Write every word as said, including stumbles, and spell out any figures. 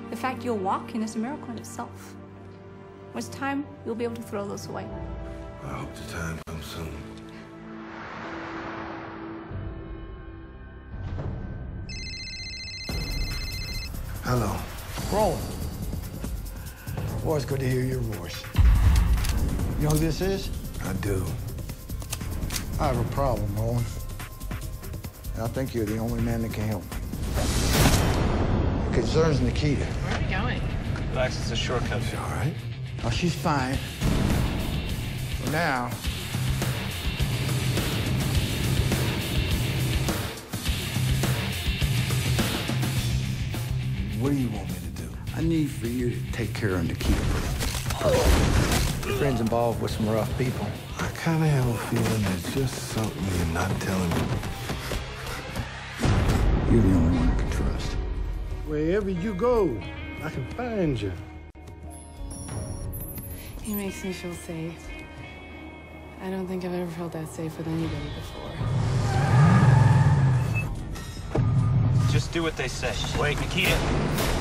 The fact you're walking is a miracle in itself. When it's time, you'll be able to throw those away. I hope the time comes soon. Hello. Roland. Boy, it's good to hear your voice. You know who this is? I do. I have a problem, Roland. And I think you're the only man that can help me. It concerns Nikita. Where are we going? Relax, it's a shortcut. Is she all right? Oh, she's fine. For now. What do you want me to do? I need for you to take care of Nikita. Your friend's involved with some rough people. I kind of have a feeling there's just something you're not telling me. You're the only one I can trust. Wherever you go, I can find you. He makes me feel safe. I don't think I've ever felt that safe with anybody before. Just do what they say. Wait, Nikita.